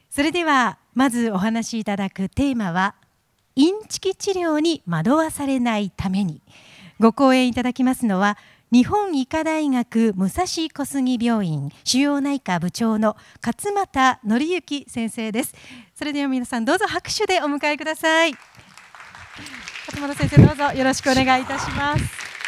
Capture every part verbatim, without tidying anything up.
それではまずお話しいただくテーマはインチキ治療に惑わされないために。ご講演いただきますのは日本医科大学武蔵小杉病院腫瘍内科部長の勝俣則之先生です。それでは皆さんどうぞ拍手でお迎えください。勝俣先生、どうぞよろしくお願いいたします。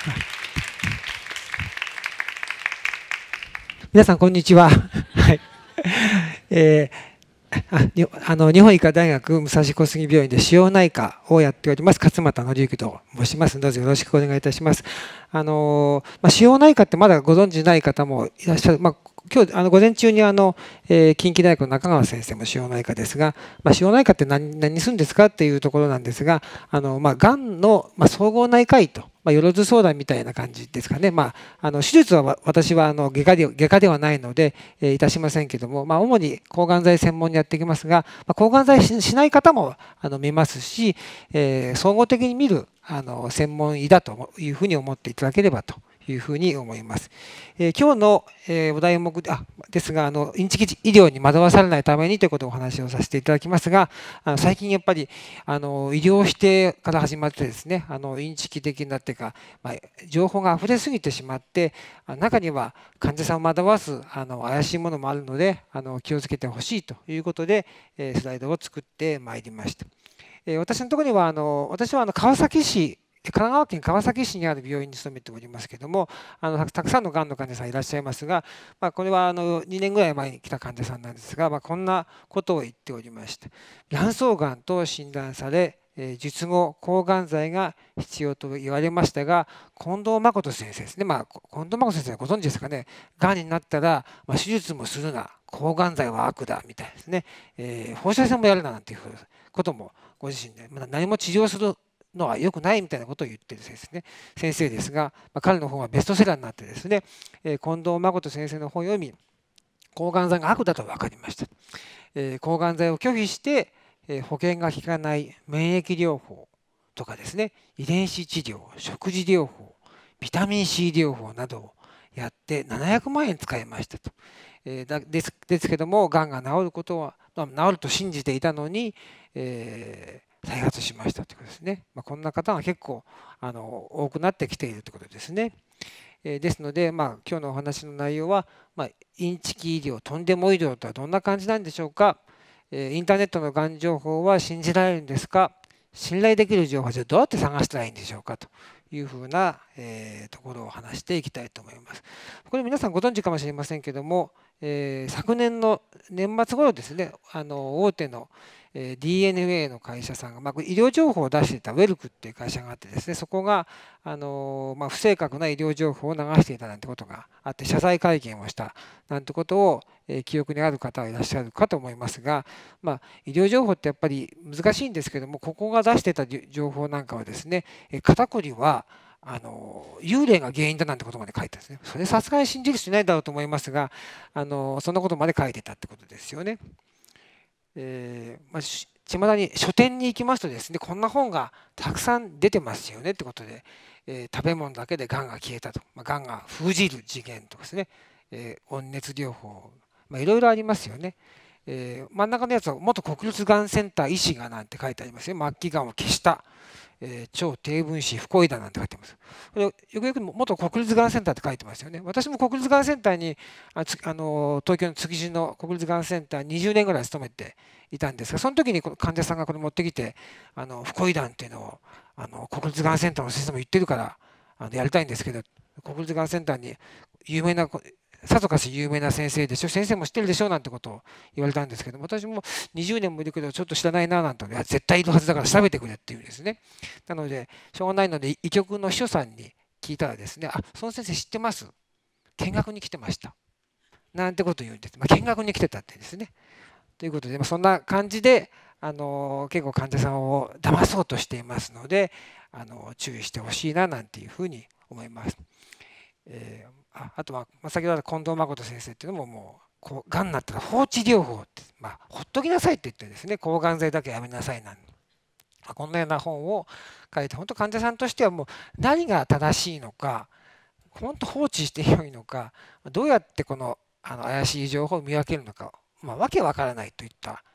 皆さんこんにちは。はい。えーあにあの日本医科大学武蔵小杉病院で腫瘍内科をやっております勝俣則之と申します。どうぞよろしくお願いいたします。あのまあ、腫瘍内科ってまだご存知ない方もいらっしゃる。まあ今日あの午前中にあの、えー、近畿大学の中川先生も腫瘍内科ですが、まあ、腫瘍内科って何何するんですかっていうところなんですが、あの、まあ、がんの、まあ、総合内科医と。まあ、よろず相談みたいな感じですかね。まあ、あの手術は私はあの外科で外科ではないので、えー、いたしませんけども、まあ、主に抗がん剤専門にやっていきますが、まあ、抗がん剤 し, しない方もあの見ますし、えー、総合的に見るあの専門医だというふうに思っていただければというふうに思います。えー、今日の、えー、お題目あですがあの、インチキ医療に惑わされないためにということをお話をさせていただきますが、あの最近やっぱりあの医療否定から始まってですね、あのインチキ的になってか、まあ、情報があふれすぎてしまって、中には患者さんを惑わすあの怪しいものもあるので、あの気をつけてほしいということで、えー、スライドを作ってまいりました。えー、私のところにはあの私はあの川崎市神奈川県川崎市にある病院に勤めておりますけれども、あのたくさんのがんの患者さんいらっしゃいますが、まあ、これはあのにねんぐらい前に来た患者さんなんですが、まあ、こんなことを言っておりました。卵巣がんと診断され、術後抗がん剤が必要と言われましたが、近藤誠先生ですね、まあ、近藤誠先生はご存知ですかね、がんになったら、まあ、手術もするな、抗がん剤は悪だみたいですね、えー、放射線もやるななんていうこともご自身で、まあ、何も治療するのは良くないみたいなことを言っている先生ですね、先生ですが、まあ、彼の本はベストセラーになってですね、えー、近藤誠先生の本を読み、抗がん剤が悪だと分かりました。えー、抗がん剤を拒否して、えー、保険が効かない免疫療法とかですね、遺伝子治療、食事療法、ビタミン C 療法などをやってななひゃくまんえん使いましたと。えー、だですですけども、がんが治ることは治ると信じていたのに、えー再発しましたということですね。まあ、こんな方が結構あの多くなってきているということですね。えー、ですので、まあ、今日のお話の内容は、まあ、インチキ医療、とんでも医療とはどんな感じなんでしょうか。えー、インターネットのがん情報は信じられるんですか。信頼できる情報はどうやって探したらいいんでしょうかというふうな、えー、ところを話していきたいと思います。これ皆さんご存知かもしれませんけども、えー、昨年の年末頃ですね、あの大手のディーエヌエー の会社さんが、まあ、医療情報を出していたウェルクっていう会社があってですね、そこがあの、まあ、不正確な医療情報を流していたなんてことがあって謝罪会見をしたなんてことを、えー、記憶にある方はいらっしゃるかと思いますが、まあ、医療情報ってやっぱり難しいんですけども、ここが出していた情報なんかはですね、肩こりはあの幽霊が原因だなんてことまで書いてあるんですね。それさすがに信じる人いないだろうと思いますが、あのそんなことまで書いてたってことですよね。えーまあ、巷に書店に行きますとですね、こんな本がたくさん出てますよねってことで、えー、食べ物だけでがんが消えたと、まあ、がんが封じる次元とかですね、えー、温熱療法、まあ、いろいろありますよね。えー、真ん中のやつは元国立がんセンター医師がなんて書いてありますよ。末期がんを消した、えー、超低分子不恋だなんて書いてます。これよくよく元国立がんセンターって書いてますよね。私も国立がんセンターにああの東京の築地の国立がんセンターにじゅうねんぐらい勤めていたんですが、その時に患者さんがこれ持ってきて、あの不恋弾っていうのをあの国立がんセンターの先生も言ってるからあのやりたいんですけど、国立がんセンターに有名なさぞかし有名な先生でしょ、先生も知ってるでしょなんてことを言われたんですけども、私もにじゅうねんもいるけどちょっと知らないななんて、絶対いるはずだから調べてくれっていうんですね。なのでしょうがないので医局の秘書さんに聞いたらですね、あ、その先生知ってます、見学に来てましたなんてことを言うんです。まあ、見学に来てたってですね。ということで、まあ、そんな感じであの結構患者さんを騙そうとしていますので、あの注意してほしいななんていうふうに思います。えーあ, あとは、まあ、先ほど近藤誠先生っていうのももうこうがんになったら放置療法って、まあ、ほっときなさいって言ってですね、抗がん剤だけやめなさいなんて、まあ、こんなような本を書いて、本当患者さんとしてはもう何が正しいのか、本当放置してよいのか、どうやってこのあの怪しい情報を見分けるのか、まあ、わけわからないといった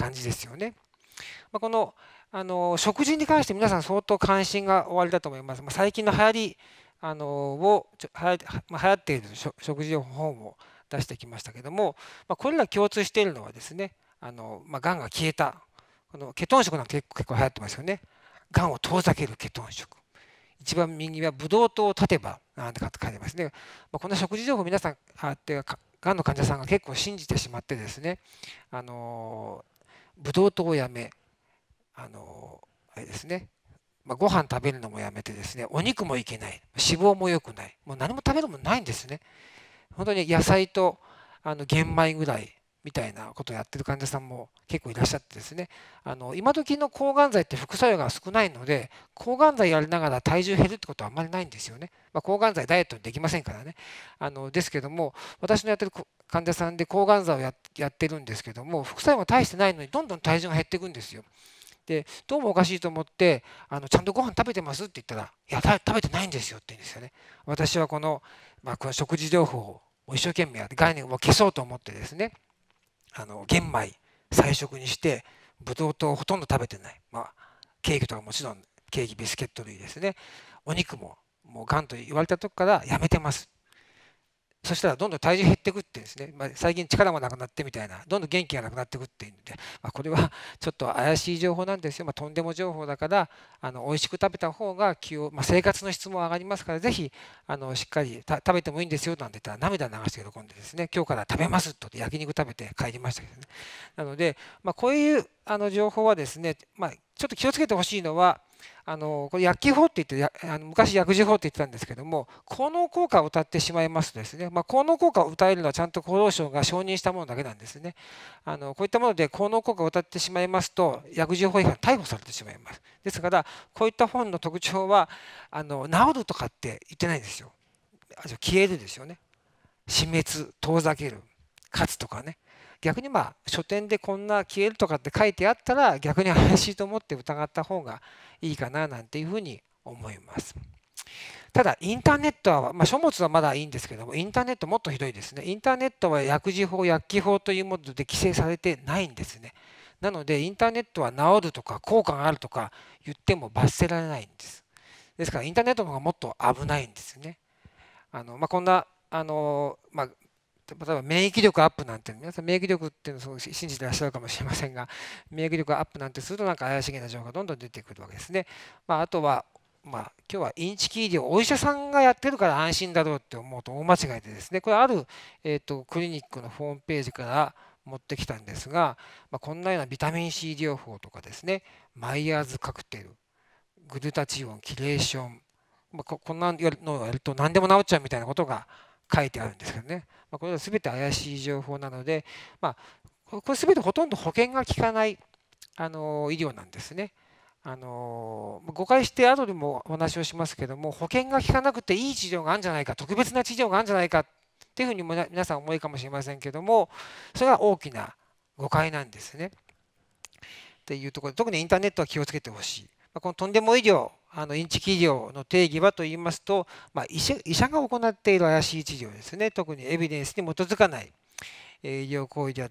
感じですよね。まあ、このあの食事に関して皆さん相当関心がおありだと思います。まあ、最近の流行りあのをちょ流行、まあ、流行っている食事療法本を出してきましたけども、まあ、これら共通しているのはですね、あの、まあ、がんが消えたこのケトン食なんて結構結構流行ってますよね。がんを遠ざけるケトン食。一番右はブドウ糖を断てばなんて書いてますね。まあ、この食事情報皆さんあってがんの患者さんが結構信じてしまってですね、あのブドウ糖をやめ、あのあれですね、まあ、ご飯食べるのもやめてですね、お肉もいけない、脂肪も良くない、もう何も食べるものないんですね。本当に野菜とあの玄米ぐらいみたいなことをやってる患者さんも結構いらっしゃってですね、あの今時の抗がん剤って副作用が少ないので、抗がん剤やりながら体重減るってことはあんまりないんですよね。まあ、抗がん剤ダイエットできませんからね。あのですけども、私のやってる患者さんで抗がん剤を や, やってるんですけども、副作用が大してないのにどんどん体重が減っていくんですよ。でどうもおかしいと思ってあのちゃんとご飯食べてますって言ったら、いや食べてないんですよって言うんですよね。私はこの、まあ、この食事療法を一生懸命やって概念を消そうと思ってですね、あの玄米菜食にしてブドウ糖をほとんど食べてない、まあ、ケーキとかもちろんケーキビスケット類ですね、お肉ももうがんと言われた時からやめてます。そしたらどんどん体重減っていくってですね、まあ、最近力もなくなってみたいな、どんどん元気がなくなっていくっていうんで、まあ、これはちょっと怪しい情報なんですよ。まあ、とんでも情報だから、あの美味しく食べた方が気を、まあ、生活の質も上がりますから、ぜひあのしっかり食べてもいいんですよなんて言ったら涙流して喜んでですね、今日から食べますと焼肉食べて帰りましたけどね。なので、まあ、こういうあの情報はですね、まあ、ちょっと気をつけてほしいのは、あのこれ薬機法って言ってあの昔薬事法って言ってたんですけども、効能効果を謳ってしまいますとですね、まあ、効能効果を謳えるのはちゃんと厚労省が承認したものだけなんですね。あのこういったもので効能効果を謳ってしまいますと薬事法違反逮捕されてしまいます。ですからこういった本の特徴はあの治るとかって言ってないんですよ。消えるですよね。死滅、遠ざける、勝つとかね。逆にまあ書店でこんな消えるとかって書いてあったら逆に怪しいと思って疑った方がいいかななんていうふうに思います。ただインターネットは、まあ、書物はまだいいんですけども、インターネットもっとひどいですね。インターネットは薬事法、薬機法というもので規制されてないんですね。なのでインターネットは治るとか効果があるとか言っても罰せられないんです。ですからインターネットの方がもっと危ないんですよね。あのまあ、こんなあの、まあ例えば免疫力アップなんて、皆さん免疫力っていうのを信じてらっしゃるかもしれませんが、免疫力アップなんてするとなんか怪しげな情報がどんどん出てくるわけですね。まあ、あとは、まあ、今日はインチキ医療、お医者さんがやってるから安心だろうって思うと大間違いでですね、これある、えーと、クリニックのホームページから持ってきたんですが、まあ、こんなようなビタミン C 療法とかですね、マイヤーズカクテル、グルタチオン、キレーション、まあ、ここんなのをやると何でも治っちゃうみたいなことが書いてあるんですけどね。まあ、これは全て怪しい情報なので、まあ、これ全てほとんど保険が効かないあの医療なんですね。あの誤解して後でもお話をしますけども、保険が効かなくていい治療があるんじゃないか、特別な治療があるんじゃないかっていうふうにも皆さん思いかもしれませんけども、それは大きな誤解なんですね。っていうところで、特にインターネットは気をつけてほしい。このとんでも医療、あのインチキ医療の定義はといいますと、まあ、医者、医者が行っている怪しい治療ですね。特にエビデンスに基づかない医療行為であって、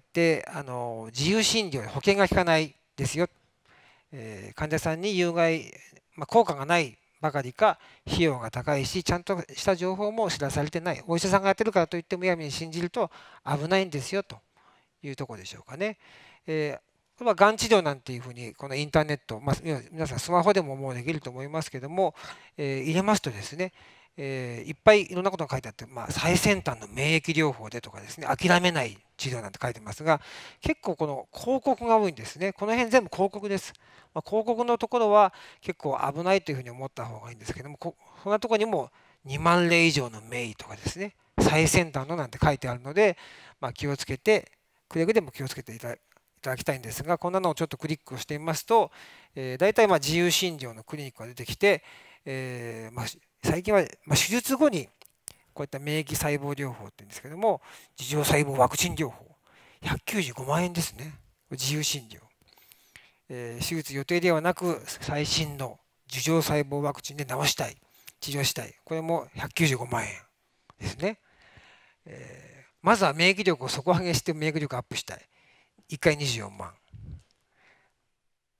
あの自由診療、保険が効かないですよ。えー、患者さんに有害、まあ、効果がないばかりか、費用が高いし、ちゃんとした情報も知らされてない。お医者さんがやってるからといってむやみに信じると危ないんですよというところでしょうかね。えーこれはがん治療なんていうふうにこのインターネット、まあ、皆さんスマホでももうできると思いますけども、えー、入れますとですね、えー、いっぱいいろんなことが書いてあって、まあ、最先端の免疫療法でとかですね、諦めない治療なんて書いてますが、結構この広告が多いんですね。この辺全部広告です。まあ、広告のところは結構危ないというふうに思った方がいいんですけども、こそんなところにもにまんれい以上の名医とかですね、最先端のなんて書いてあるので、まあ、気をつけて、くれぐれも気をつけていただいて、いただきたいんですが、こんなのをちょっとクリックをしてみますと、えー、大体まあ自由診療のクリニックが出てきて、えーまあ、最近はまあ手術後にこういった免疫細胞療法って言うんですけども、樹状細胞ワクチン療法、ひゃくきゅうじゅうごまんえんですね。自由診療。えー、手術予定ではなく、最新の樹状細胞ワクチンで治したい、治療したい。これもひゃくきゅうじゅうごまんえんですね。えー、まずは免疫力を底上げして免疫力アップしたい。いっかいにじゅうよんまん。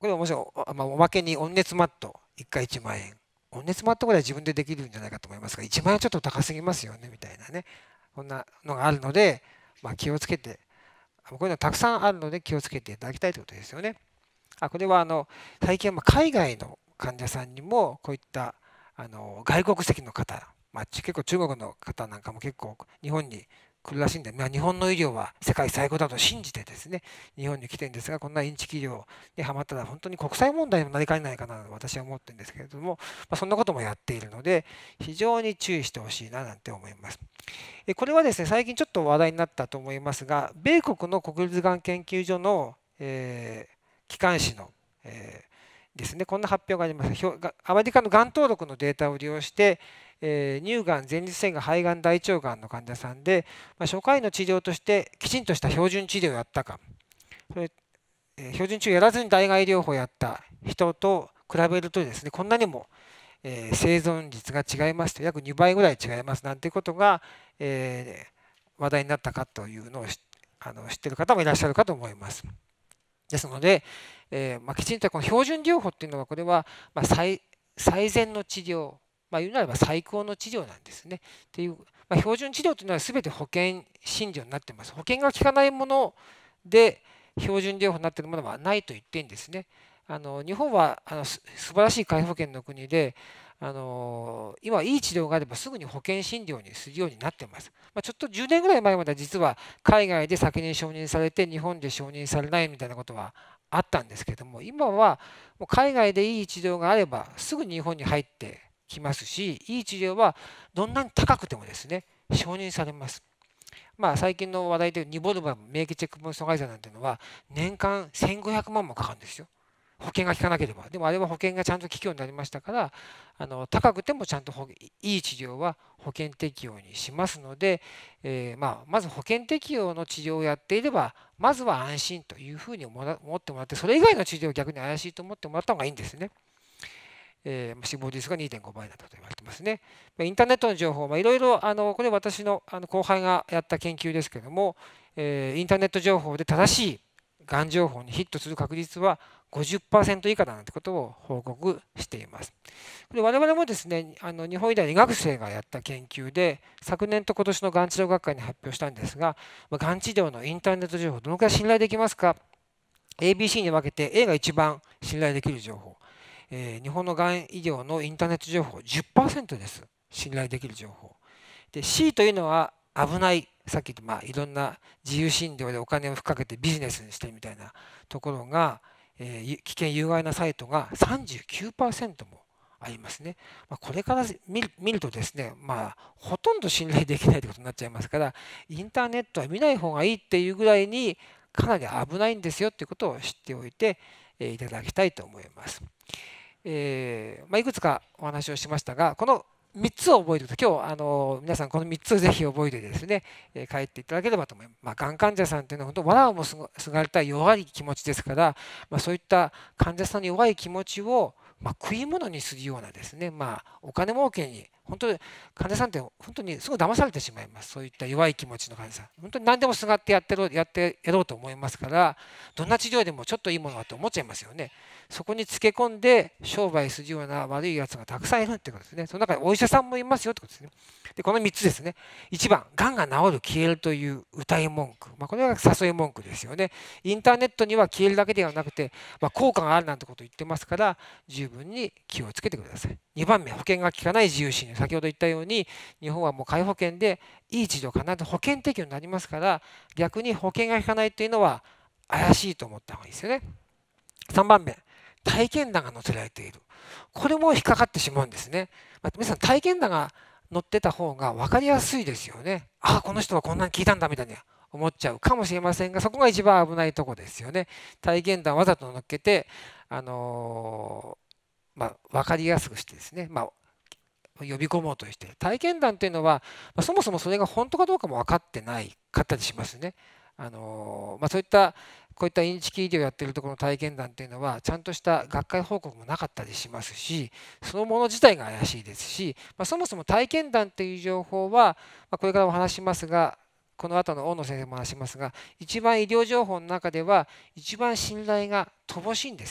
これ面白い、まあ、おまけに温熱マットいっかいいちまんえん。温熱マットぐらい自分でできるんじゃないかと思いますが、いちまんえんはちょっと高すぎますよねみたいなね、こんなのがあるので、まあ、気をつけて、こういうのたくさんあるので気をつけていただきたいということですよね。あ、これはあの最近は海外の患者さんにもこういったあの外国籍の方、まあ、結構中国の方なんかも結構日本に来るらしいんで、まあ、日本の医療は世界最高だと信じてですね、日本に来てるんですが、こんなインチキ医療にはまったら本当に国際問題にもなりかねないかなと私は思ってるんですけれども、まあ、そんなこともやっているので、非常に注意してほしいななんて思います。これはですね、最近ちょっと話題になったと思いますが、米国の国立がん研究所の、えー、機関誌の、えー、ですね、こんな発表があります。アメリカのがん登録のデータを利用して、えー、乳がん、前立腺がん、肺がん、大腸がんの患者さんで、まあ、初回の治療としてきちんとした標準治療をやったか、それえー、標準治療をやらずに代替療法をやった人と比べるとですね、こんなにも、えー、生存率が違いますと、約にばいぐらい違いますなんていうことが、えー、話題になったかというのをあの知っている方もいらっしゃるかと思います。ですので、えーまあ、きちんとこの標準療法っていうのは、これはまあ 最, 最善の治療、まあ、言うならば最高の治療なんですね。っていう、まあ、標準治療というのは全て保険診療になっています。保険が効かないもので標準療法になっているものはないと言っていいんですね。あの日本はあのす素晴らしい皆保険の国で、あの今いい治療があればすぐに保険診療にするようになっています。まあ、ちょっとじゅうねんぐらい前までは実は海外で先に承認されて日本で承認されないみたいなことはあったんですけども、今はもう海外でいい治療があればすぐに日本に入ってきますし、いい治療はどんなに高くてもですね承認されます。まあ、最近の話題でニボルバム免疫チェックポイント阻害剤なんていうのは年間せんごひゃくまんもかかるんですよ。保険が効かなければ。でもあれは保険がちゃんと効くようになりましたから、あの高くてもちゃんといい治療は保険適用にしますので、えー、まあまず保険適用の治療をやっていれば、まずは安心というふうに思ってもらって、それ以外の治療を逆に怪しいと思ってもらった方がいいんですね。えー、死亡率が にてんご 倍だと言われてますね。インターネットの情報はいろいろ、あのこれ私のあの後輩がやった研究ですけれども、えー、インターネット情報で正しいがん情報にヒットする確率は ごじゅっパーセント 以下だなんてことを報告しています。これ我々もですね、あの日本医大医学生がやった研究で、昨年と今年のがん治療学会に発表したんですが、がん治療のインターネット情報どのくらい信頼できますか？ エービーシー に分けて A が一番信頼できる情報。えー、日本のがん医療のインターネット情報 じゅっパーセント です。信頼できる情報。で C というのは危ない、さっき言った、まあ、いろんな自由診療でお金をふっかけてビジネスにしてみたいなところが、えー、危険有害なサイトが さんじゅうきゅうパーセント もありますね。まあ、これから見る、見るとですね、まあ、ほとんど信頼できないということになっちゃいますから、インターネットは見ない方がいいっていうぐらいにかなり危ないんですよということを知っておいて、えー、いただきたいと思います。えーまあ、いくつかお話をしましたが、このみっつを覚えておくと、今日あの皆さんこのみっつをぜひ覚えてですね、えー、帰っていただければと思います。まあ、がん患者さんというのは本当、わらをもすがりたい弱い気持ちですから、まあ、そういった患者さんの弱い気持ちを、まあ、食い物にするようなですね、まあ、お金儲けに、本当に患者さんって本当にすぐ騙されてしまいます。そういった弱い気持ちの患者さん。本当に何でもすがってやってろ、やってやろうと思いますから、どんな治療でもちょっといいものだと思っちゃいますよね。そこにつけ込んで商売するような悪いやつがたくさんいるってことですね。その中でお医者さんもいますよってことですね。で、このみっつですね。いちばん、がんが治る、消えるという謳い文句。まあ、これが誘い文句ですよね。インターネットには消えるだけではなくて、まあ、効果があるなんてことを言ってますから、十分に気をつけてください。にばんめ、保険が効かない自由診療。先ほど言ったように、日本はもう皆保険でいい治療必ず保険適用になりますから、逆に保険が効かないっていうのは怪しいと思った方がいいですよね。さんばんめ、体験談が載せられている。これも引っかかってしまうんですね。まあ、皆さん、体験談が載ってた方が分かりやすいですよね。ああ、この人はこんなに聞いたんだみたいに思っちゃうかもしれませんが、そこが一番危ないところですよね。体験談わざと載っけて、あのー、まあ、分かりやすくしてですね、まあ、呼び込もうとして、体験談というのは、まあ、そもそもそれが本当かどうかも分かってないかったりしますね。あのーまあ、そういったこういったインチキ医療をやっているところの体験談っていうのはちゃんとした学会報告もなかったりしますし、そのもの自体が怪しいですし、まあ、そもそも体験談っていう情報は、まあ、これからお話しますが、この後の大野先生も話しますが、一番医療情報の中では一番信頼が乏しいんですね。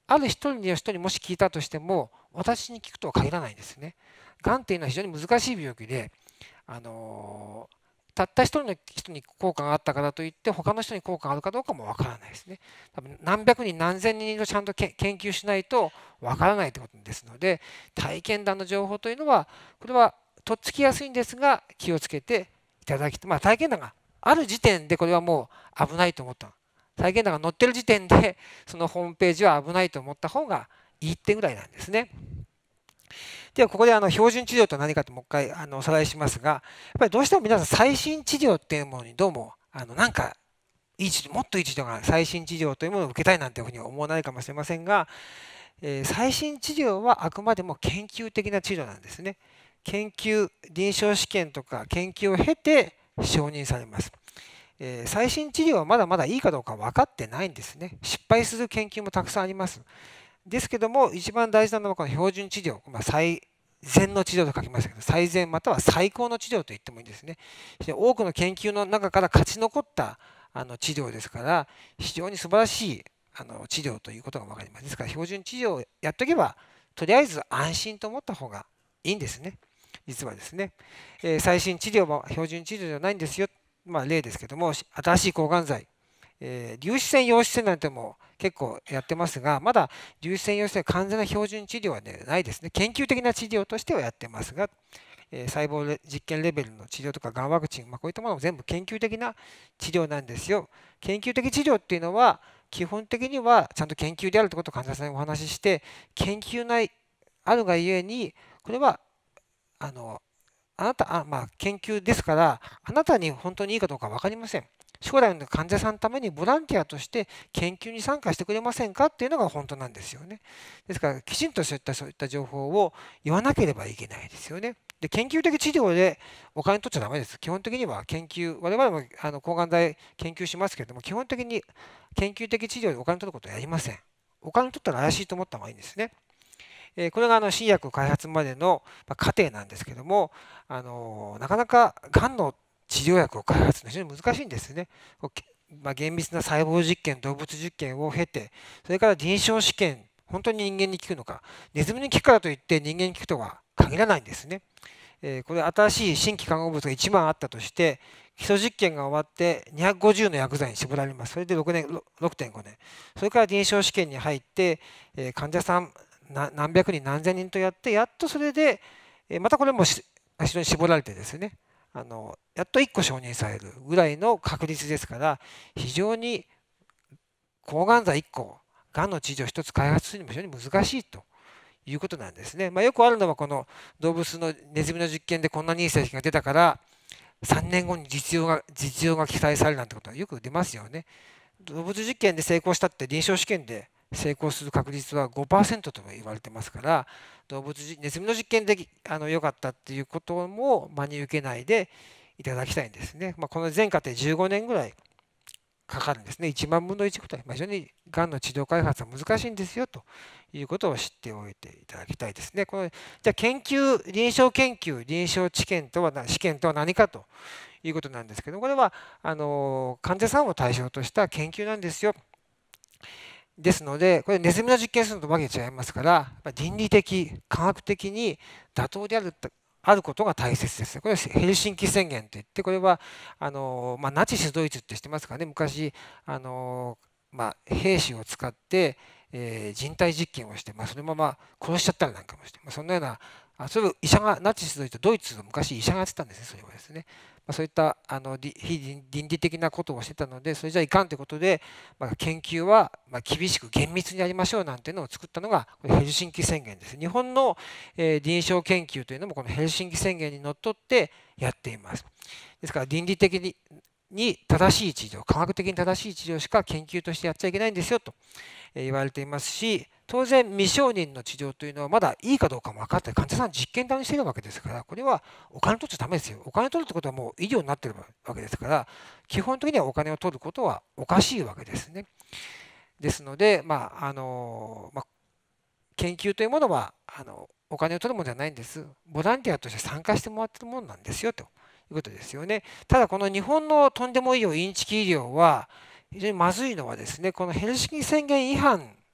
ある一人の人にもし聞いたとしても、私に聞くとは限らないんですね。がんっていうのは非常に難しい病気で、あのーたった一人の人に効果があったからといって他の人に効果があるかどうかもわからないですね。多分何百人何千人をちゃんと研究しないとわからないということですので、体験談の情報というのはこれはとっつきやすいんですが気をつけていただきたい。まあ体験談がある時点でこれはもう危ないと思った。体験談が載ってる時点でそのホームページは危ないと思った方がいいってぐらいなんですね。ではここであの標準治療とは何かともう一回あのおさらいしますが、やっぱりどうしても皆さん最新治療っていうものにどうもあのなんかいい治療、もっといい治療が最新治療というものを受けたいなんていうふうに思わないかもしれませんが、えー、最新治療はあくまでも研究的な治療なんですね。研究、臨床試験とか研究を経て承認されます。えー、最新治療はまだまだいいかどうか分かってないんですね。失敗する研究もたくさんあります。ですけども、一番大事なのはこの標準治療、まあ、最善の治療と書きましたけど、最善または最高の治療と言ってもいいんですね。多くの研究の中から勝ち残ったあの治療ですから、非常に素晴らしいあの治療ということが分かります。ですから、標準治療をやっておけば、とりあえず安心と思った方がいいんですね。実はですね、えー、最新治療は標準治療じゃないんですよ。まあ、例ですけども、新しい抗がん剤、えー、粒子線、陽子線なんても結構やってますが、まだ粒子線、陽子線完全な標準治療は、ね、ないですね。研究的な治療としてはやってますが、えー、細胞実験レベルの治療とか、がんワクチン、まあ、こういったものも全部研究的な治療なんですよ。研究的治療っていうのは、基本的にはちゃんと研究であるということを患者さんにお話しして、研究内あるがゆえに、これはあのあなた、あまあ、研究ですから、あなたに本当にいいかどうか分かりません。将来の患者さんのためにボランティアとして研究に参加してくれませんかっていうのが本当なんですよね。ですから、きちんとそういったそういった情報を言わなければいけないですよね。で、研究的治療でお金取っちゃダメです。基本的には研究、我々もあの抗がん剤研究しますけれども、基本的に研究的治療でお金取ることはやりません。お金取ったら怪しいと思った方がいいんですね。これがあの新薬開発までの過程なんですけども、あのなかなかがんの治療薬を開発するのは非常に難しいんですね。まあ、厳密な細胞実験、動物実験を経て、それから臨床試験、本当に人間に効くのか、ネズミに効くからといって人間に効くとは限らないんですね。えー、これ新しい新規化合物がいちまんあったとして、基礎実験が終わってにひゃくごじゅうの薬剤に絞られます。それでろくねん、ろくてんごねん。それから臨床試験に入って、えー、患者さん何百人何千人とやってやっとそれでまたこれも非常に絞られてですねあのやっといっこ承認されるぐらいの確率ですから非常に抗がん剤いっこがんの治療をひとつ開発するにも非常に難しいということなんですね。まあ、よくあるのはこの動物のネズミの実験でこんなにいい成績が出たからさんねんごに実用が実用が期待されるなんてことはよく出ますよね。動物実験で成功したって臨床試験で成功する確率は ごパーセント とも言われてますから、動物ネズミの実験であの良かったっていうことも真に受けないでいただきたいんですね。まあ、この全過程じゅうごねんぐらいかかるんですね。いちまんぶんのいちくらい。まあ、非常にがんの治療開発は難しいんですよということを知っておいていただきたいですね。このじゃあ研究、臨床研究、臨床治験とは試験とは何かということなんですけど、これはあの患者さんを対象とした研究なんですよ。ですので、これネズミの実験するのとわけ違いますから、倫理的、科学的に妥当であるあることが大切です。これはヘルシンキ宣言といって、これはあの、まあ、ナチス・ドイツって知ってますかね、昔、あのまあ、兵士を使って、えー、人体実験をして、まあ、そのまま殺しちゃったりなんかもして、まあ、そんなような、あそれを医者が、ナチス・ドイツ、ドイツの昔医者がやってたんですね、それはですね。まあ、そういったあの非倫理的なことをしてたので、それじゃいかんということで、まあ、研究はまあ厳しく厳密にやりましょうなんていうのを作ったのがこれヘルシンキ宣言です。日本の、えー、臨床研究というのもこのヘルシンキ宣言にのっとってやっています。ですから倫理的にに正しい治療、科学的に正しい治療しか研究としてやっちゃいけないんですよと言われていますし、当然未承認の治療というのはまだいいかどうかも分かって患者さん実験台にしているわけですから、これはお金取っちゃダメですよ。お金取るってことはもう医療になっているわけですから、基本的にはお金を取ることはおかしいわけですね。ですので、まああのまあ、研究というものはあのお金を取るものじゃないんです。ボランティアとして参加してもらってるものなんですよということですよね。ただこの日本のとんでもいいよインチキ医療は非常にまずいのはですね、このヘルシンキ宣言違反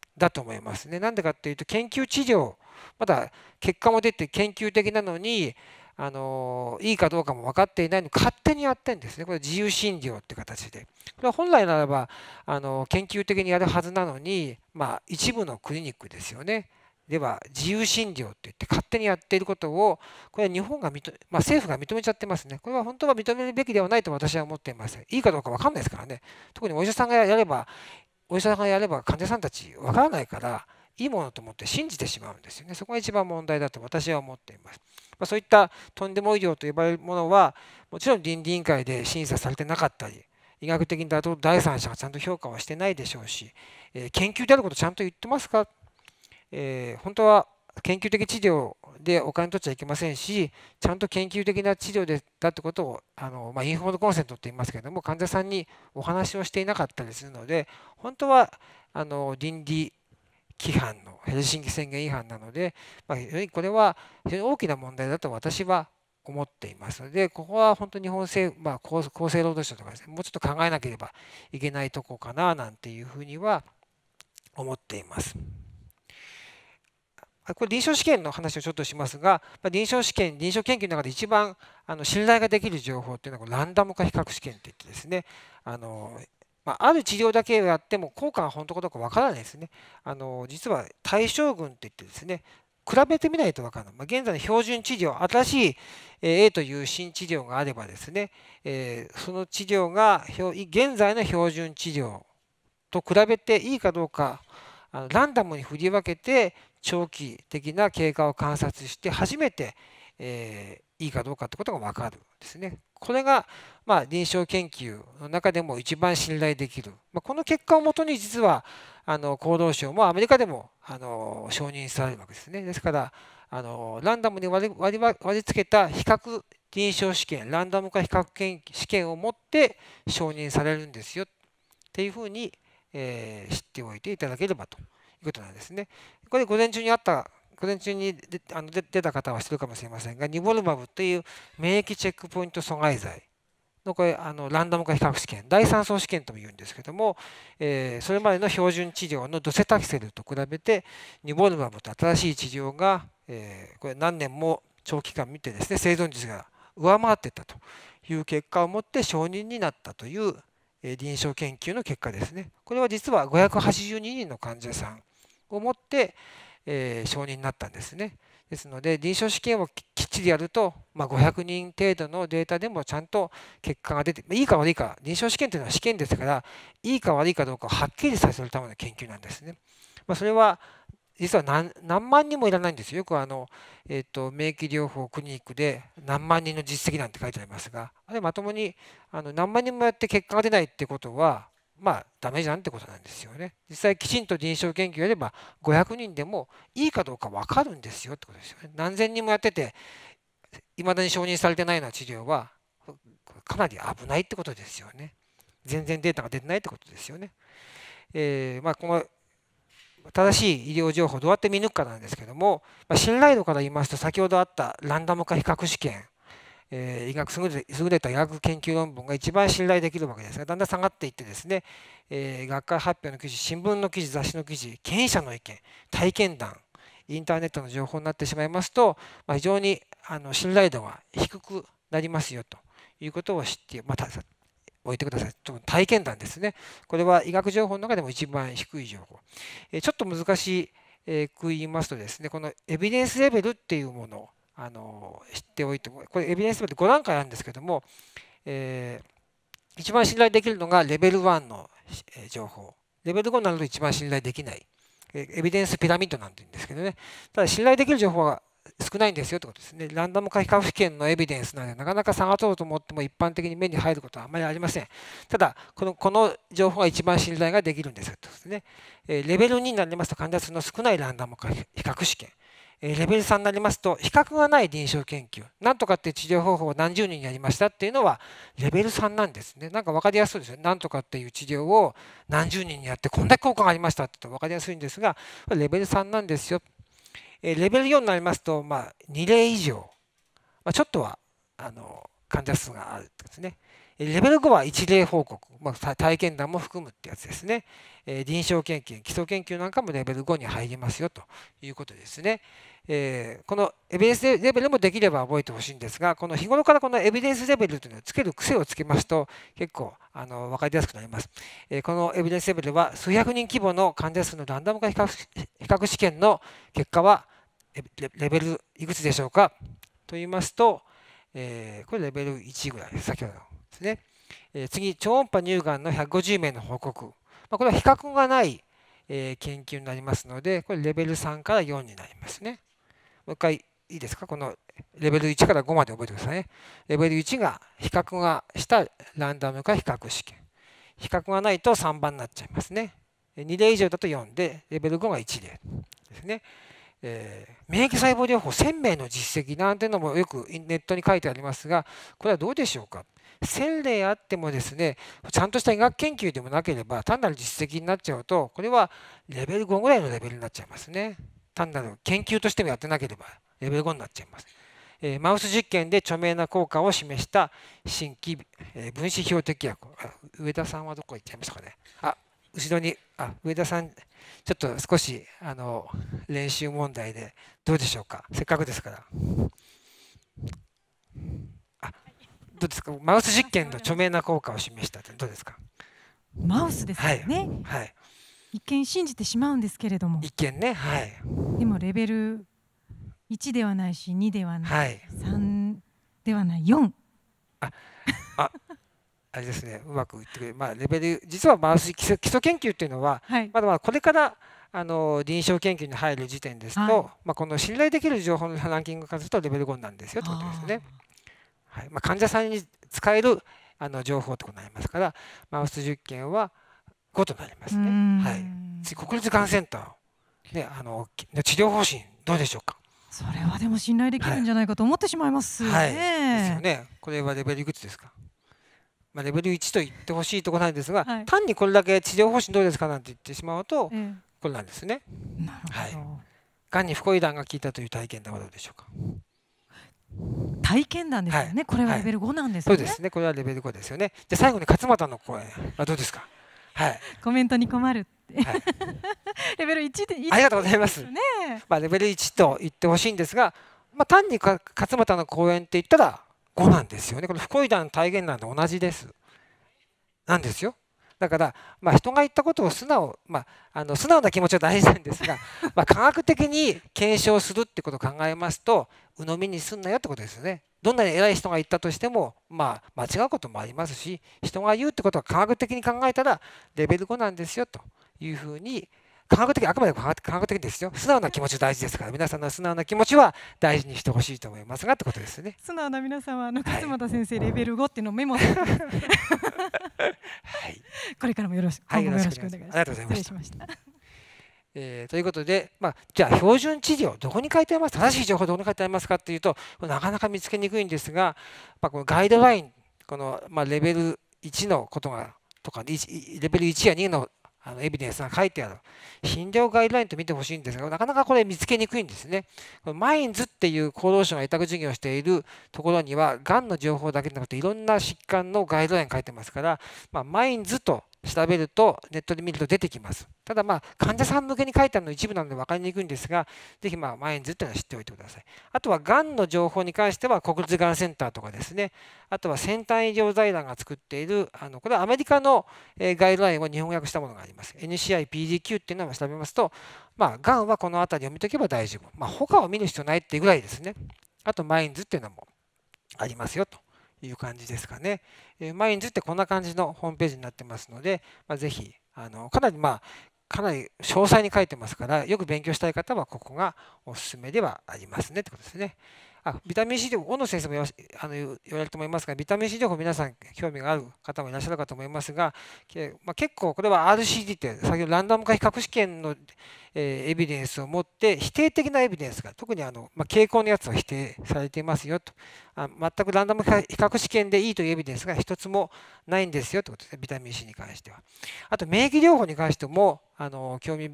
だと思いますね。なんでかっていうと、研究治療、まだ結果も出て研究的なのに、あのいいかどうかも分かっていないのに勝手にやってるんですね。これ自由診療って形で。これは本来ならばあの研究的にやるはずなのに、まあ、一部のクリニックですよね。では自由診療って言って勝手にやっていることを、これは日本が認め、まあ、政府が認めちゃってますね。これは本当は認めるべきではないと私は思っています。いいかどうか分かんないですからね。特にお医者さんがやれば、お医者さんがやれば患者さんたち分からないから、いいものと思って信じてしまうんですよね。そこが一番問題だと私は思っています。まあ、そういったとんでも医療と呼ばれるものは、もちろん倫理委員会で審査されてなかったり、医学的に第三者がちゃんと評価はしてないでしょうし、えー、研究であることちゃんと言ってますか、えー、本当は研究的治療でお金取っちゃいけませんし、ちゃんと研究的な治療でだってことをあの、まあ、インフォームドコンセントって言いますけれども、患者さんにお話をしていなかったりするので、本当はあの倫理規範のヘルシンキ宣言違反なので、まあ、非常にこれは非常に大きな問題だと私は思っていますので、ここは本当に日本政府、まあ、厚生労働省とかですね、もうちょっと考えなければいけないとこかななんていうふうには思っています。これ臨床試験の話をちょっとしますが、臨床試験、臨床研究の中で一番あの信頼ができる情報っていうのはランダム化比較試験っていってですね、あのまあ、ある治療だけをやっても効果が本当かどうかわからないですね。あの実は対象群っていってですね、比べてみないとわからない。まあ、現在の標準治療、新しい A という新治療があればですね、えー、その治療が現在の標準治療と比べていいかどうか、あのランダムに振り分けて長期的な経過を観察して初めて、えー、いいかどうかということが分かるんですね。これが、まあ、臨床研究の中でも一番信頼できる。まあ、この結果をもとに実はあの厚労省もアメリカでもあの承認されるわけですね。ですからあのランダムに割り割り割り付けた比較臨床試験、ランダム化比較研試験をもって承認されるんですよっていうふうに、えー、知っておいていただければということなんですね。これ午前中にあった午前中にであの出た方は知ってるかもしれませんが、ニボルマブという免疫チェックポイント阻害剤のこれあのランダム化比較試験、第三層試験とも言うんですけども、えー、それまでの標準治療のドセタキセルと比べて、ニボルマブと新しい治療が、えー、これ何年も長期間見てですね、生存率が上回っていったという結果をもって承認になったという臨床研究の結果ですね。これは実はごひゃくはちじゅうににんの患者さんをもって、えー、承認になったんですね。ですので臨床試験をきっちりやると、まあ、ごひゃくにん程度のデータでもちゃんと結果が出て、いいか悪いか、臨床試験というのは試験ですから、いいか悪いかどうかをはっきりさせるための研究なんですね。まあ、それは実は 何, 何万人もいらないんですよ。よくあの、えーと、免疫療法クリニックで何万人の実績なんて書いてありますが、あれまともにあの何万人もやって結果が出ないってことは、まあダメじゃんってことなんですよね。実際きちんと臨床研究やればごひゃくにんでもいいかどうか分かるんですよってことですよね。何千人もやってていまだに承認されてないような治療はかなり危ないってことですよね。全然データが出てないってことですよね。えー、まあこの正しい医療情報をどうやって見抜くかなんですけども、まあ、信頼度から言いますと先ほどあったランダム化比較試験、えー、医学優れ優れた医学研究論文が一番信頼できるわけですが、だんだん下がっていってですね、えー、学会発表の記事、新聞の記事、雑誌の記事、権威者の意見、体験談、インターネットの情報になってしまいますと、まあ、非常にあの信頼度が低くなりますよということを知って、また置いてください。体験談ですね。これは医学情報の中でも一番低い情報。ちょっと難しく言いますとですね、このエビデンスレベルっていうものをあの知っておいて、これエビデンスレベルご段階あるんですけども、えー、一番信頼できるのがレベルワンの情報。レベルごになると一番信頼できない。エビデンスピラミッドなんて言うんですけどね。ただ信頼できる情報は少ないんですよってことですね。ランダム化比較試験のエビデンスなので、なかなか探そうと思っても一般的に目に入ることはあまりありません。ただ、このこの情報が一番信頼ができるんですよってことですね。レベルにになりますと患者数の少ないランダム化比較試験。レベルさんになりますと、比較がない臨床研究。なんとかっていう治療方法を何十人にやりましたっていうのは、レベルさんなんですね。なんか分かりやすいですよね。なんとかっていう治療を何十人にやって、こんだけ効果がありましたって言うと分かりやすいんですが、これレベルさんなんですよ。レベルよんになりますと、まあ、に例以上、まあ、ちょっとはあの患者数があるですね。 レベルごは一例報告、まあ、体験談も含むってやつですね。えー、臨床研究、基礎研究なんかもレベルごに入りますよということですね。えー、このエビデンスレベルもできれば覚えてほしいんですが、この日頃からこのエビデンスレベルというのをつける癖をつけますと、結構あの分かりやすくなります。えー、このエビデンスレベルは、数百人規模の患者数のランダム化比較、比較試験の結果は、レベルいくつでしょうかと言いますと、えー、これレベルいちぐらいです、先ほどですね。えー、次、超音波乳がんのひゃくごじゅうめいの報告。まあ、これは比較がない、えー、研究になりますので、これレベルさんからよんになりますね。もう一回いいですか、このレベルいちからごまで覚えてくださいね。レベルいちが比較がしたランダム化比較試験。比較がないとさんばんになっちゃいますね。に例以上だとよんで、レベルごがいち例ですね。えー、免疫細胞療法せんめいの実績なんていうのもよくネットに書いてありますが、これはどうでしょうか。せん例あってもですね、ちゃんとした医学研究でもなければ、単なる実績になっちゃうと、これはレベルごぐらいのレベルになっちゃいますね。単なる研究としてもやってなければ、レベルごになっちゃいます。えー、マウス実験で著名な効果を示した新規、えー、分子標的薬。上田さんはどこ行っちゃいましたかね。あ、後ろに、あ、上田さん、ちょっと少しあの練習問題でどうでしょうか。せっかくですから。あ、どうですか。マウス実験の著名な効果を示したってどうですか。 マウスですね。 はい。はい、 一見信じてしまうんですけれども。 一見ね。はい。 でもレベルいちではないしにではない、はい、さんではないよん。 あ、あ。あれですね、うまく言ってくれる、まあ、レベル、実はマウス基礎、基礎研究っていうのは、はい、まだまだこれからあの臨床研究に入る時点ですと、はい、まあ、この信頼できる情報のランキングからするとレベルごなんですよということですね。はい、まあ、患者さんに使えるあの情報ということになりますから、マウス実験はごとなりますね。はい、次、国立がんセンター、ね、あの治療方針、どうでしょうか。 それはでも信頼できるんじゃないかと思ってしまいますね。はいはい、 ですよね。これはレベルいくつですか。まあ、レベルいちと言ってほしいところなんですが、はい、単にこれだけ治療方針どうですかなんて言ってしまうと、ええ、これなんですね。はい。がんに不恋弾が効いたという体験談はどうでしょうか。 体験談ですよね。はい、これはレベルごなんですね。 そうですね。これはレベルごですよね。で、最後に勝俣の講演はどうですか。はい。 コメントに困るって。はい、レベルいちでいい、 ありがとうございます。ね、まあレベルいちと言ってほしいんですが、まあ単に勝俣の講演って言ったらごなんですよね。この不恋弾体現談と同じです。なんですよ。だから、まあ、人が言ったことを素直、まあ、あの素直な気持ちは大事なんですが、まあ、科学的に検証するってことを考えますと、鵜呑みにすんなよってことですよね。どんなに偉い人が言ったとしても、まあ、間違うこともありますし、人が言うってことは科学的に考えたらレベルごなんですよというふうに、科学的、あくまで科学的ですよ。素直な気持ち大事ですから、皆さんの素直な気持ちは大事にしてほしいと思いますがってことですね。 素直な皆さんはあの勝俣先生、はい、レベルごっていうのをメモしてはい、これからもよろしく、はい、よろしくお願いします。ありがとうございました。失礼しました。えー、ということで、まあ、じゃあ標準治療どこに書いてありますか、正しい情報どこに書いてありますかっていうと、なかなか見つけにくいんですが、まあ、このガイドライン、この、まあ、レベルいちのことがとか、レベルいちやにのあのエビデンスが書いてある診療ガイドラインと見てほしいんですが、なかなかこれ見つけにくいんですね。マインズっていう厚労省が委託事業をしているところには、がんの情報だけでなくていろんな疾患のガイドラインが書いてますから、まあ、マインズと調べるとネットで見ると出てきます。ただまあ患者さん向けに書いてあるの一部なので分かりにくいんですが、ぜひまあマインズっていうのは知っておいてください。あとはがんの情報に関しては国立がんセンターとかですね、あとは先端医療財団が作っている、あのこれはアメリカのガイドラインを日本語訳したものがあります。エヌシーアイピーディーキュー っていうのを調べますと、まあがんはこの辺りを見とけば大丈夫。まあ他を見る必要ないっていうぐらいですね。あとマインズっていうのもありますよという感じですかね。えー、マインズってこんな感じのホームページになってますので、まあ、ぜひあのかなりまあかなり詳細に書いてますから、よく勉強したい方はここがおすすめではありますねってことですね。あ、ビタミン C 療法、小野先生も言わあの言われると思いますが、ビタミン C 療法、皆さん興味がある方もいらっしゃるかと思いますが、まあ、結構これは アールシーディー って先ほどランダム化比較試験の、えー、エビデンスを持って、否定的なエビデンスが、特にあの、まあ、傾向のやつは否定されていますよと。あ、全くランダム化比較試験でいいというエビデンスが一つもないんですよということですね、ビタミン C に関しては。あと、免疫療法に関しても、あの興味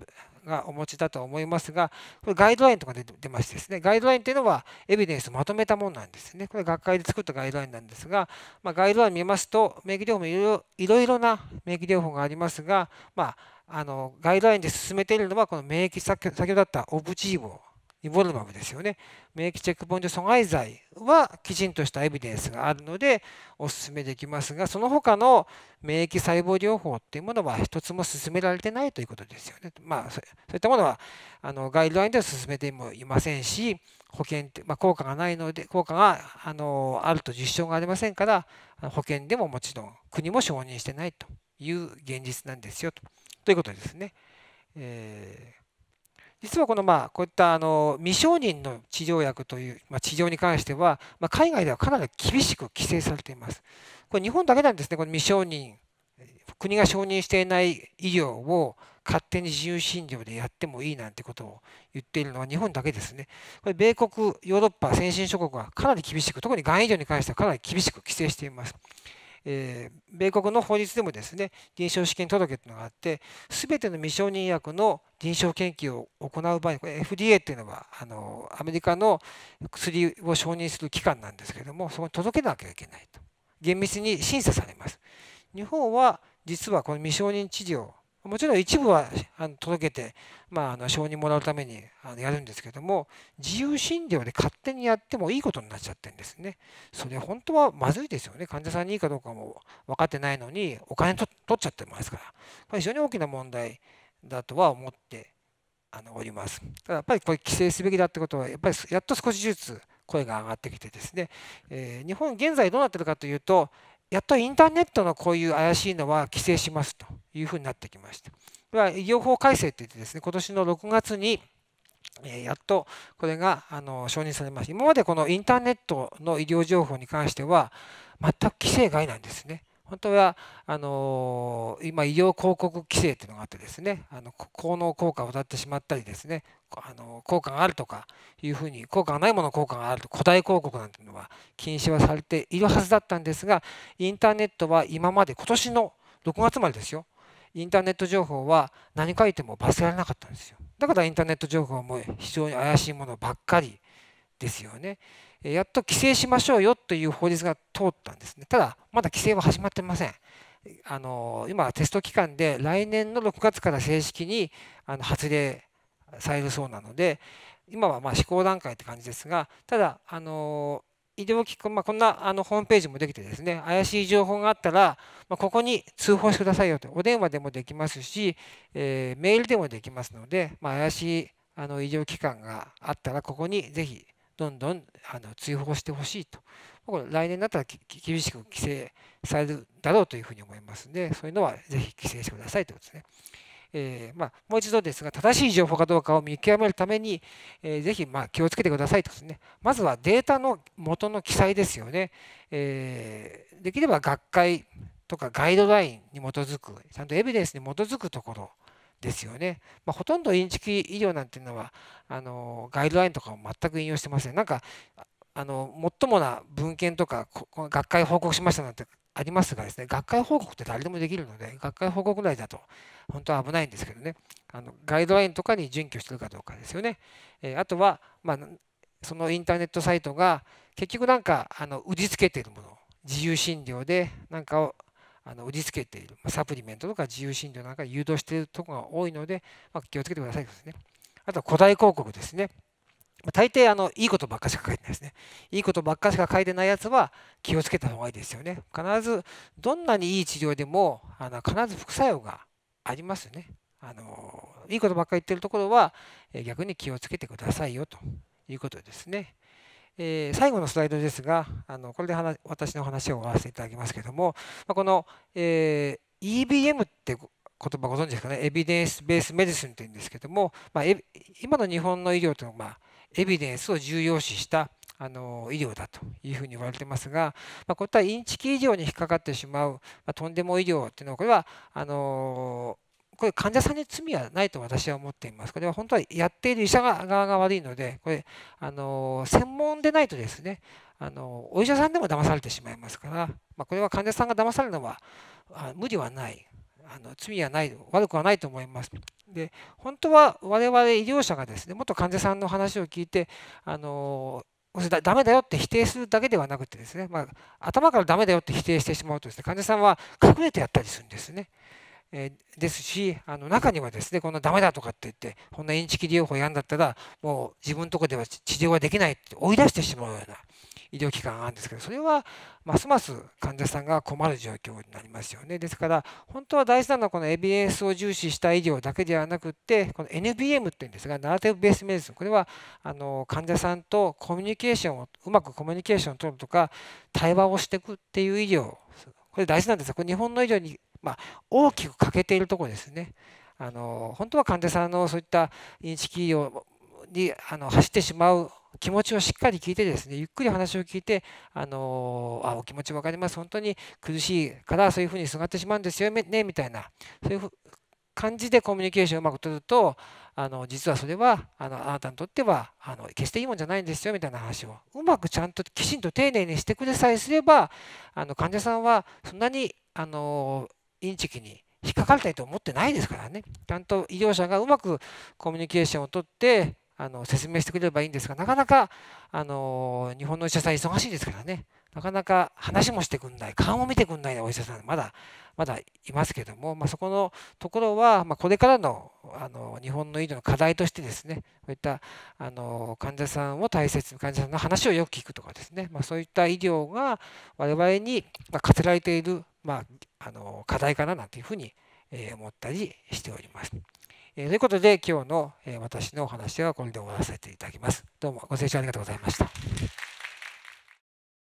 がお持ちだと思いますが、これガイドラインとかで出ましてですね、ガイドラインというのはエビデンスをまとめたものなんですね。これ学会で作ったガイドラインなんですが、まあ、ガイドライン見ますと、免疫療法もいろいろいろいろな免疫療法がありますが、まあ、あのガイドラインで進めているのは、この免疫、先ほどあったオブジーボ、ニボルマブですよね。免疫チェックポイント阻害剤はきちんとしたエビデンスがあるのでお勧めできますが、その他の免疫細胞療法っていうものは一つも勧められてないということですよね。まあ、そういったものはあのガイドラインでは勧めてもいませんし、保険って、まあ、効果がないので、効果があのあると実証がありませんから、保険でももちろん国も承認してないという現実なんですよと、ということですね。えー実はこのまあこういったあの未承認の治療薬という、まあ、治療に関しては、まあ、海外ではかなり厳しく規制されています。これ日本だけなんですね、この未承認、国が承認していない医療を勝手に自由診療でやってもいいなんてことを言っているのは日本だけですね。これ米国、ヨーロッパ、先進諸国はかなり厳しく、特にがん医療に関してはかなり厳しく規制しています。えー、米国の法律でもですね、臨床試験届というのがあって、すべての未承認薬の臨床研究を行う場合に、これ エフディーエー っていうのはあのアメリカの薬を承認する機関なんですけれども、そこに届けなきゃいけないと。厳密に審査されます。日本は実はこの未承認治療、もちろん一部はあの届けて、まあ、あの承認もらうためにあのやるんですけども、自由診療で勝手にやってもいいことになっちゃってるんですね。それ本当はまずいですよね。患者さんにいいかどうかも分かってないのに、お金と取っちゃってますから、これ非常に大きな問題だとは思ってあのおります。ただやっぱりこれ規制すべきだってことは、やっぱりやっと少しずつ声が上がってきてですね、えー、日本現在どうなっているかというと、やっとインターネットのこういう怪しいのは規制しますというふうになってきました。これは医療法改正といってですね、今年のろくがつにやっとこれがあの承認されました。今までこのインターネットの医療情報に関しては全く規制外なんですね。本当はあの今、医療広告規制というのがあってですね、あの効能効果を謳ってしまったりですね、あの効果があるとかいうふうに、効果がないもの効果があると、誇大広告なんていうのは禁止はされているはずだったんですが、インターネットは今まで、今年のろくがつまでですよ、インターネット情報は何書いても罰せられなかったんですよ。だからインターネット情報も非常に怪しいものばっかりですよね。やっと規制しましょうよという法律が通ったんですね。ただ、まだ規制は始まっていません。あの今、テスト期間で来年のろくがつから正式にあの発令されるそうなので、今はまあ試行段階って感じですが、ただ、あの医療機関、まあ、こんなあのホームページもできてですね、怪しい情報があったら、まあ、ここに通報してくださいよと、お電話でもできますし、えー、メールでもできますので、まあ、怪しいあの医療機関があったら、ここにぜひどんどんあの追放してほしいと。これ来年になったら厳しく規制されるだろうというふうに思いますので、そういうのはぜひ規制してくださいということですね。えーまあ、もう一度ですが、正しい情報かどうかを見極めるために、えー、ぜひまあ気をつけてくださいとですね。まずはデータの元の記載ですよね。えー、できれば学会とかガイドラインに基づく、ちゃんとエビデンスに基づくところですよね。まあ、ほとんどインチキ医療なんていうのは、あのガイドラインとかを全く引用してません。なんかあのもっともな文献とか、ここ学会報告しましたなんてありますがですね、学会報告って誰でもできるので、学会報告内だと本当は危ないんですけどね、あのガイドラインとかに準拠してるかどうかですよね。えー、あとは、まあ、そのインターネットサイトが結局なんかあの売りつけているもの、自由診療でなんかをあの売りつけている、サプリメントとか自由診療なんか誘導しているところが多いので、まあ、気をつけてくださいですね。あとは古代広告ですね。大抵あのいいことばっかしか書いてないですね。いいことばっかしか書いてないやつは気をつけた方がいいですよね。必ずどんなにいい治療でもあの必ず副作用がありますよね。あのいいことばっかり言ってるところは逆に気をつけてくださいよということですね。えー、最後のスライドですが、あのこれで話私の話を終わらせていただきますけれども、この、えー、イービーエム って言葉ご存知ですかね、エビデンスベースメディスンというんですけども、まあ、今の日本の医療というのは、まあ、エビデンスを重要視したあの医療だというふうに言われてますが、まあ、こういったインチキ医療に引っかかってしまう、まあ、とんでも医療というのは、これはあのこれ患者さんに罪はないと私は思っています。これは本当はやっている医者側が悪いので、これあの専門でないとですね、あのお医者さんでも騙されてしまいますから、まあ、これは患者さんが騙されるのは無理はない。あの罪はない、悪くはないと思います。 で本当は我々医療者がですね、もっと患者さんの話を聞いて、あのだダメだよって否定するだけではなくてですね、まあ、頭からダメだよって否定してしまうとですね、患者さんは隠れてやったりするんですね。えー、ですし、あの中にはですね、こんなダメだとかって言って、こんなインチキ療法やんだったら、もう自分のところでは治療はできないって追い出してしまうような医療機関があるんですけど、それはますます患者さんが困る状況になりますよね。ですから、本当は大事なのはこのエビデンスを重視した医療だけではなくて、この エヌビーエム っていうんですが、ナラティブベースメディスン、これはあの患者さんとコミュニケーションを、うまくコミュニケーションを取るとか、対話をしていくっていう医療、これ大事なんですが、これ日本の医療に、まあ、大きく欠けているところですね。あの本当は患者さんのそういったインチキをにあの走ってしまう気持ちをしっかり聞いてですね、ゆっくり話を聞いて、あのあお気持ち分かります、本当に苦しいからそういうふうにすがってしまうんですよねみたいな、そういう感じでコミュニケーションをうまく取ると、あの実はそれはあのあなたにとってはあの決していいもんじゃないんですよみたいな話をうまくちゃんときちんと丁寧にしてくれさえすれば、あの患者さんはそんなにあのインチキに引っかかりたいと思ってないですからね。ちゃんと医療者がうまくコミュニケーションをとってあの説明してくれればいいんですが、なかなかあの日本のお医者さん忙しいですからね、なかなか話もしてくんない、顔も見てくんないお医者さんまだまだいますけども、まあ、そこのところは、まあ、これからのあの日本の医療の課題としてですね、こういったあの患者さんを大切に、患者さんの話をよく聞くとかですね、まあ、そういった医療が我々に課せられている、まあ、あの課題かななんていうふうに思ったりしております。ということで、今日の私のお話はこれで終わらせていただきます。どうもご清聴ありがとうございました。